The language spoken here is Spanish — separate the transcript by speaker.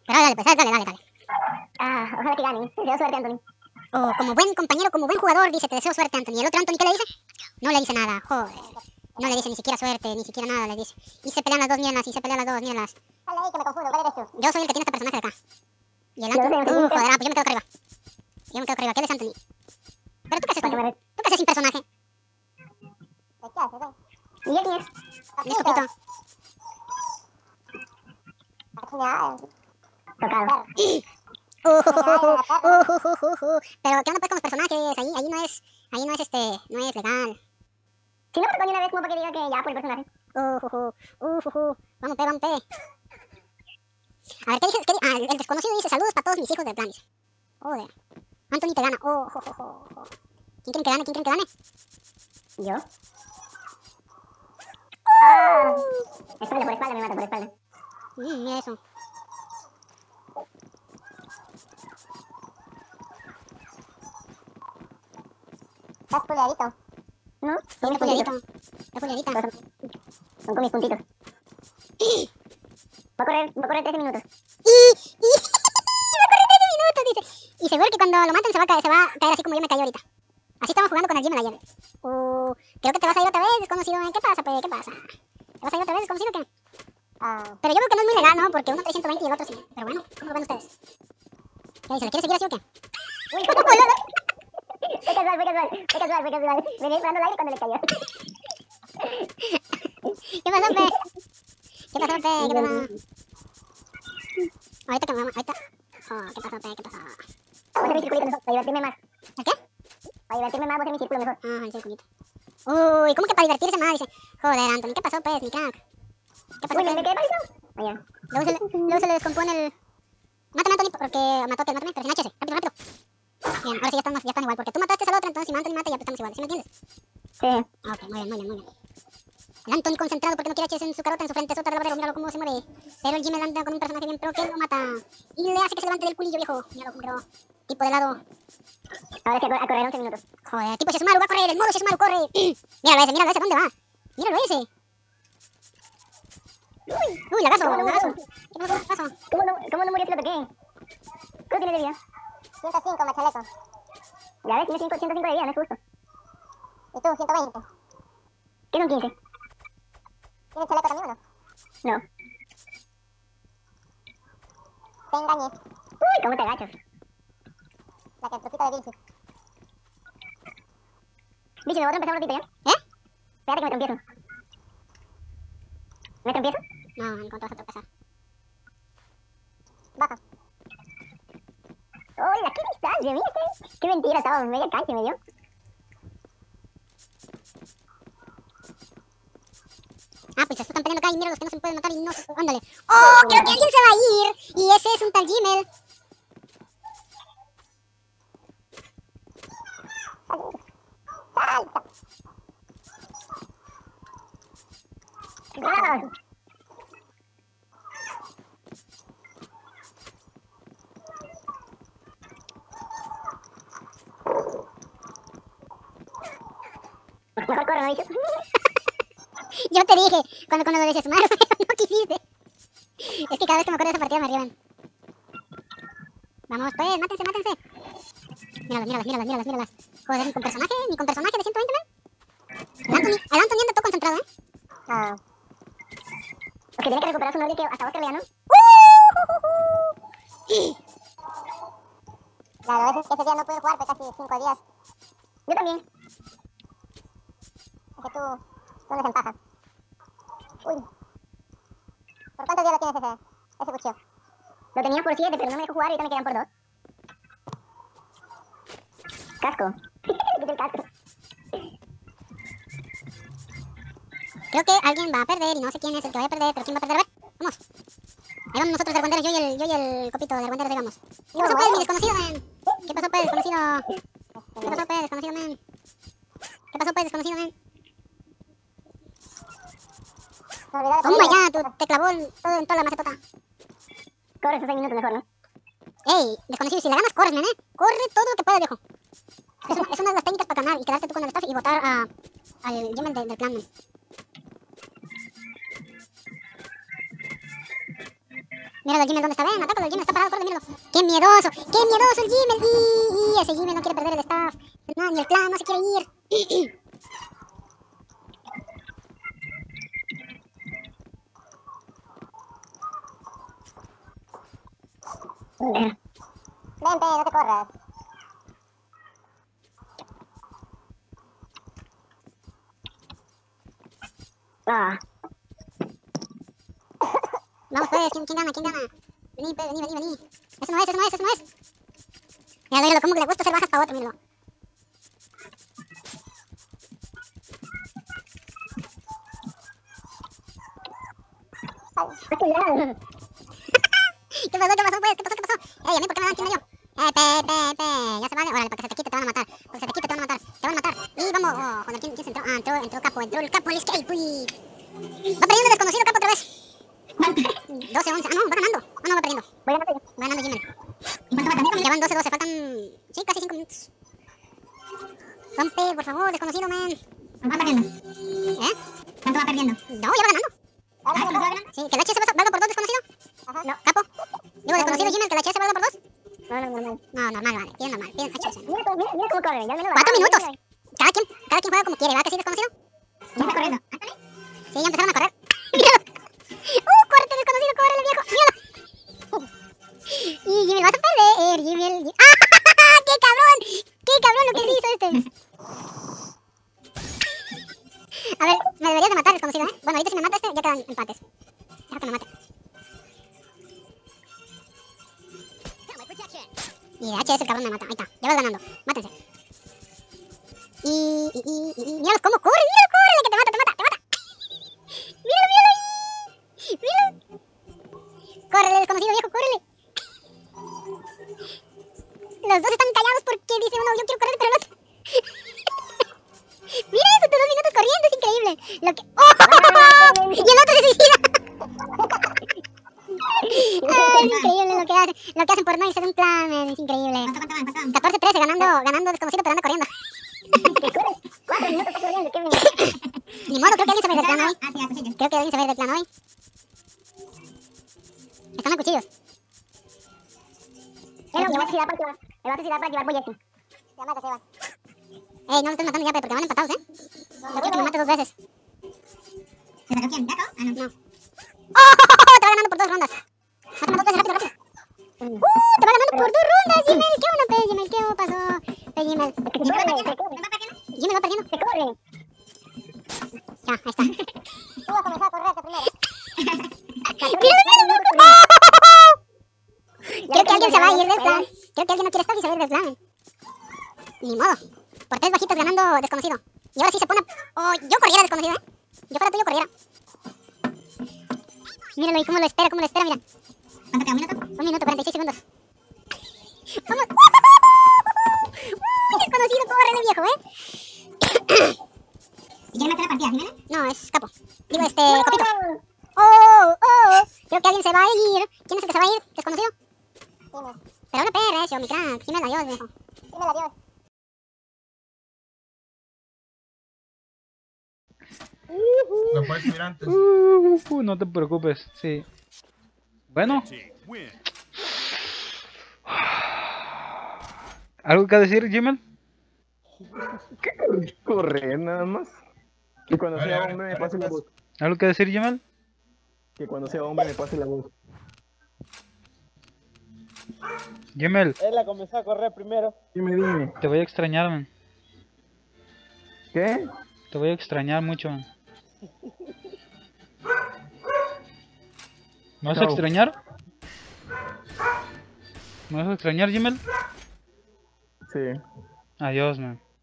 Speaker 1: Pero dale, pues, dale.
Speaker 2: Ojalá que gane. Te deseo suerte, Anthony.
Speaker 1: O como buen compañero, como buen jugador, dice, te deseo suerte, Anthony. ¿Y el otro Anthony qué le dice? No le dice nada, joder. No le dice ni siquiera suerte, ni siquiera nada le dice. Y se pelean las dos, míralas, míralas.
Speaker 2: Dale ahí que me confundo, ¿cuál eres tú?
Speaker 1: Yo soy el que tiene este personaje de acá. Y el Anthony, joder, pues yo me quedo acá arriba. ¿Qué es Anthony? Pero tú qué haces, ¿tú qué haces sin personaje?
Speaker 2: ¿Qué haces, güey? ¿Y quién es?
Speaker 1: Y es Copito.
Speaker 2: Tocado.
Speaker 1: Pero ¿qué onda pues con los personajes? Ahí no es no es legal.
Speaker 2: Si no, pero una vez como para que diga que ya por el personaje.
Speaker 1: Vamos, pe. A ver, ¿qué dices? El desconocido dice, saludos para todos mis hijos del plan, dice. Joder. Anthony te gana. ¿Quién creen que gane?
Speaker 2: ¿Yo? Espalda, por espalda me mata, por espalda.
Speaker 1: Mira eso.
Speaker 2: ¿Estás puleadito? ¿No?
Speaker 1: Con mi puliadito.
Speaker 2: Son con mis puntitos. Va a correr 13 minutos.
Speaker 1: Va a correr 13 minutos, dice. Y seguro que cuando lo maten se va a caer así como yo me caí ahorita. Así estamos jugando con el Gmail ayer. Creo que te vas a ir otra vez, desconocido. ¿Qué pasa, pues? ¿Qué pasa? ¿Te vas a ir otra vez, desconocido, qué? Pero yo creo que no es muy legal, ¿no? Porque uno trae 120 y el otro sí. Pero bueno, ¿cómo lo ven ustedes? ¿Qué dice? ¿Le quiere seguir así o qué?
Speaker 2: Uy, fue casual. Venía esperando el aire cuando le cayó.
Speaker 1: ¿Qué pasó, pe? ¿Qué pasó? Ahorita que me ahorita. ¿Qué pasó, pe?
Speaker 2: Voy a hacer mi circulito mejor, para divertirme más.
Speaker 1: ¿El qué?
Speaker 2: Para divertirme más, voy a hacer mi círculo mejor.
Speaker 1: El circulito. Uy, ¿cómo que para divertirse más? Dice. Joder, Anthony, ¿qué pasó, pues, mi crack? ¿Qué pasó,
Speaker 2: Uy, ¿me quedé parecido? Allá.
Speaker 1: Luego se le descompone el... Mátame, Anthony, porque mató a mátame, pero sin HS. Rápido. Bien, ahora sí ya están igual, porque tú mataste al otro, entonces si me Anthony mata ya estamos iguales, ¿sí me entiendes?
Speaker 2: Sí.
Speaker 1: Ok, muy bien. El Anthony concentrado porque no quiere HS en su carota, en su frente, sota del barbero, míralo cómo se mueve. Pero el Gmail anda con un personaje bien pro que lo mata. Y le hace que se levante del culillo, viejo. Míralo cómo quedó. Tipo de lado.
Speaker 2: Ahora sí, a correr 11 minutos.
Speaker 1: Joder, tipo Shesmaru, va a correr, el modo Shesmaru, corre. Míralo ese, ¿dónde va? Míralo ese. Uy, lagazo. ¿Qué pasó?
Speaker 2: ¿Cómo no murió si lo toqué? ¿Cuánto tiene de vida? 105, machaleco. Ya ves, tiene 105 de vida, no es justo. ¿Y tú, 120? ¿Qué son 15? ¿Tienes chaleco también o no? No. Te engañé. Uy, ¿cómo te agachas? La que el truquito de Vinci. Vinci, ¿me voy a empezar un ratito ya? Espérate que me trompiezo. ¿Me trompiezo?
Speaker 1: No, en cuanto vas a tropezar.
Speaker 2: Baja. Hola, qué distancia, mira qué mentira, estaba en media cancha, me dio.
Speaker 1: Pues se están peleando acá y mira los que no se pueden matar y no se... Ándale. Creo que alguien se va a ir. Y ese es un tal Gmail.
Speaker 2: ¡Salta! ¡Vamos! Mejor corre, ¿no dices?
Speaker 1: Yo te dije, cuando lo dices, Maru, no quisiste. Es que cada vez que me acuerdo de esa partida me ríen. Vamos, pues, mátense. Míralas. Joder, ni con personaje de 120, man. El Anthony anda todo concentrado,
Speaker 2: Porque tiene que recuperar su novia que hasta vos te lea, ¿no? Claro, a veces que ese día no pude jugar, fue casi 5 días. Yo también. Es que tú no desempajas. Uy. ¿Por cuántos días lo tienes ese cuchillo? Lo tenía por 7, pero no me dejó jugar y ahorita me quedan por 2. Casco. Quita el casco.
Speaker 1: Creo que alguien va a perder y no sé quién es el que vaya a perder, pero ¿quién va a perder? A ver, vamos. Ahí vamos nosotros de argüenderos, yo y el copito de argüenderos, digamos. ¿Qué pasó, pues, mi desconocido, man? ¿Qué pasó, pues, desconocido, man? Toma ya, te clavó todo en toda la macetota.
Speaker 2: Corre esos 6 minutos mejor, ¿no?
Speaker 1: Ey, desconocido, si le ganas, corres, nene. Corre todo lo que puedas, viejo. Es una de las técnicas para ganar y quedarte tú con el staff y votar al Gmail del clan, man. Míralo el Gmail, ¿dónde está? Ven, atácalo, el Gmail está parado, corre, míralo. ¡Qué miedoso el Gmail! Y ese Gmail no quiere perder el staff. No, ni el clan, no se quiere ir.
Speaker 2: Ven, no te corras. Ah.
Speaker 1: Vamos pues, ¿quién gana? Vení, pues, vení. Eso no es. Míralo, como que le gusta hacer bajas para otro, míralo. ¿Qué pasó, pues? ¿Qué pasó? Ey, a mí, ¿por qué me dan aquí en medio? Ya se vale. Órale, para que se te quite, te van a matar. Te van a matar. Y vamos, joder, ¿quién se entró? Ah, entró Capo, el escape, uy. Va perdiendo el desconocido Capo otra vez. 12-11, ah, no, va ganando. Ah, no, va perdiendo.
Speaker 2: Voy ganando yo.
Speaker 1: Va ganando Gmail.
Speaker 2: ¿Y cuánto falta?
Speaker 1: Ya van 12-12, faltan, sí, casi 5 minutos. Rompe, por favor, desconocido, man.
Speaker 2: ¿Cuánto va perdiendo?
Speaker 1: ¿Eh?
Speaker 2: ¿Cuánto va perdiendo?
Speaker 1: No, ya va ganando. Sí, que el HS valga por 2, desconocido.
Speaker 2: Ajá.
Speaker 1: No, Capo. Digo, desconocido Gmail, que el HS valga por 2.
Speaker 2: No, normal.
Speaker 1: No, normal, vale. Piden normal, piden HS.
Speaker 2: Mira cómo corren, ya al menos.
Speaker 1: 4 minutos. Cada quien juega como quiere, ¿va? Que sí, desconocido.
Speaker 2: Ya está corriendo.
Speaker 1: Sí, ya empezaron a correr. Míralo. Córrete, desconocido, córrele, viejo. Míralo. Y Gmail, vas a perder, Gmail. ¡Ah! ¡Qué cabrón! ¡Qué cabrón lo que hizo este! A ver, me deberías de matar, desconocido, ¿eh? Bueno, ahorita si me mata este, ya quedan empates. Deja que me mate. Y de HS el cabrón me mata. Ahí está, ya vas ganando. Mátense. Y míralos cómo corre, que te mata. Míralo ahí. Míralo. Córrele, desconocido viejo, córrele. Los dos están callados porque dice uno, yo quiero correr, pero el otro. Mira eso, 2 minutos corriendo, es increíble. ¡Oh! Y el otro se suicida. Ay, es increíble lo que hacen por no irse de un plan, es increíble.
Speaker 2: ¿Cuánto van?
Speaker 1: 14-13, ganando desconocido, pero anda corriendo.
Speaker 2: 4 minutos corriendo, qué bien.
Speaker 1: Ni modo, creo que alguien se va a ir del plan hoy.
Speaker 2: Hacia tu sitio.
Speaker 1: Creo que alguien se va a ir del plan hoy. Están los cuchillos.
Speaker 2: El vato se da para llevar bollete.
Speaker 1: Ya mata, Sebas. Ey, no lo estés matando ya, porque van empatados, ¿eh? No quiero que me mate 2 veces.
Speaker 2: ¿Se sacó quién? ¿Gato? Ah, no.
Speaker 1: No. ¡Oh! Te va ganando por 2 rondas. Mátame 2 veces, rápido. Te va ganando por 2 rondas, Gmail. ¿Qué onda, Gmail? ¿Qué pasó? Gmail. Gmail va perdiendo.
Speaker 2: Se corre.
Speaker 1: Ya, ahí está.
Speaker 2: Tú vas a comenzar a correr primero.
Speaker 1: ¡Míralo, loco! Creo que alguien se va a ir del plan. Creo que alguien no quiere estar y se va a ir del plan. Ni modo. Por 3 bajitas ganando desconocido. Y ahora sí se pone... Oh, yo corriera desconocido, ¿eh? Yo fuera tú, yo corriera. Míralo ahí, cómo lo espera, mira.
Speaker 2: ¿Cuánto queda? ¿1 minuto?
Speaker 1: 1 minuto, 46 segundos. ¡Vamos! Desconocido, córrele, viejo, ¿eh?
Speaker 2: ¿Y quién me hace la partida? ¿Jiménez?
Speaker 1: No, es Capo. Digo, Copito. ¡Oh! Creo que alguien se va a ir. ¿Quién es el que se va a ir? ¿Desconocido?
Speaker 2: Jiménez.
Speaker 1: Pero una perra, eso, mi crack. Gmail, adiós, viejo.
Speaker 2: Jiménez, adiós.
Speaker 3: Lo puedes subir antes.
Speaker 4: No te preocupes, sí. Bueno. ¿Algo que decir, Gmail?
Speaker 5: Correr nada más. Que cuando
Speaker 3: Vale,
Speaker 5: sea
Speaker 3: vale,
Speaker 5: hombre me
Speaker 3: vale,
Speaker 5: pase la
Speaker 3: pues.
Speaker 5: voz.
Speaker 4: ¿Algo que decir, Gmail?
Speaker 5: Que cuando sea hombre me pase la voz.
Speaker 4: Gmail,
Speaker 6: Él la comenzó a correr primero.
Speaker 5: Dime.
Speaker 4: te voy a extrañar, man.
Speaker 5: ¿Qué?
Speaker 4: Te voy a extrañar mucho, man. ¿Me vas a
Speaker 5: Chao.
Speaker 4: extrañar? ¿Me vas a extrañar, Gmail?
Speaker 5: Sí.
Speaker 4: Adiós, man.